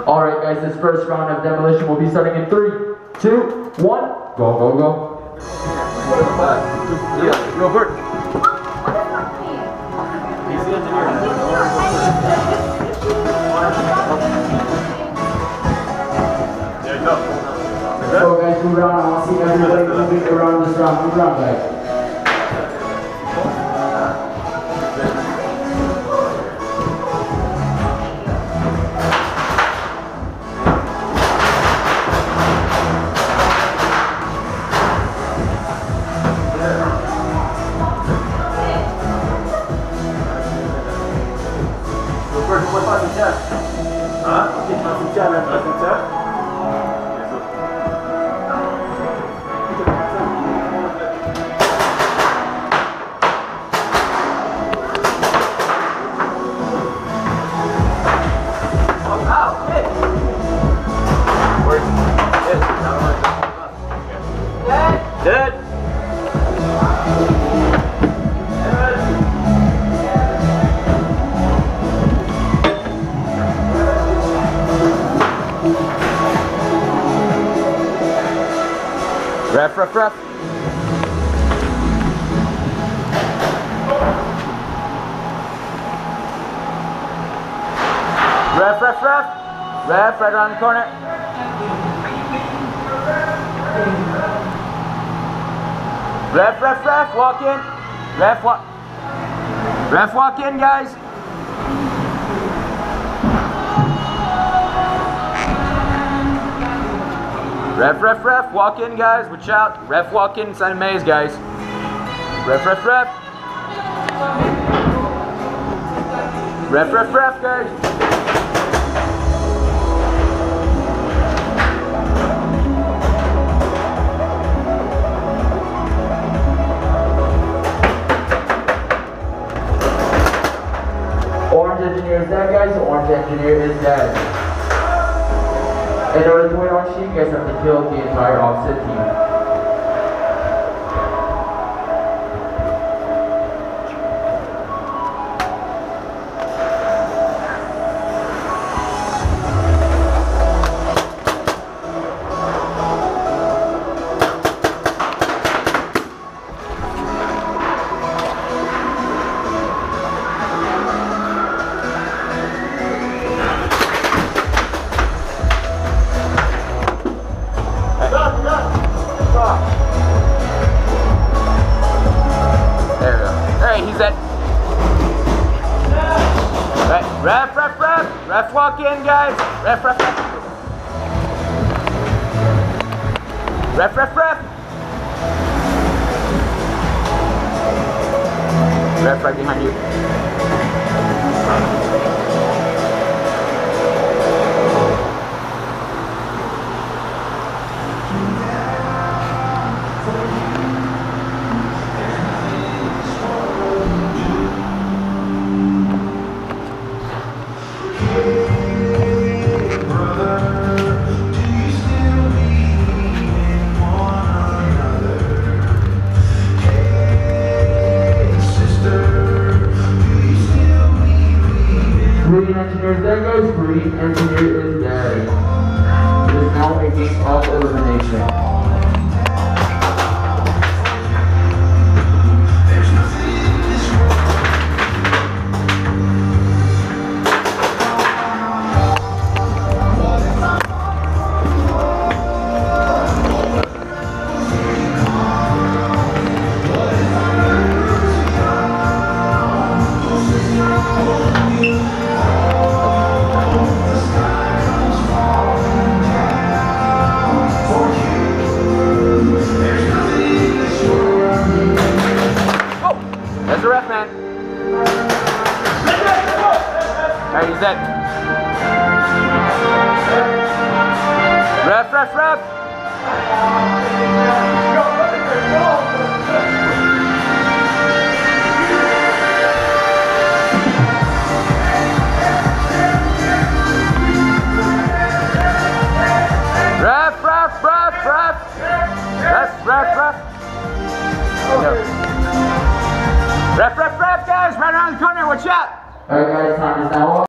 Alright guys, this first round of demolition will be starting in 3, 2, 1. Go, go, go. Yo, Bert. He's the engineer. There you go. So guys, move around. I want to see everybody moving around this round. Move around, guys. Ref. Ref, right around the corner. Ref, walk in. Ref, walk in, guys. Ref, walk in, guys. Watch out. Ref, walk in inside the maze, guys. Ref. Ref, guys. Orange engineer is dead, guys. Orange engineer is dead. In order to win on sheet, you guys have to kill the entire opposite team. Ref, walk in, guys. Ref. Ref right behind you. Green engineer is dead, guys. Green engineer is dead. It is now a game of elimination. That's the ref, man. Alright, he's dead. Ref.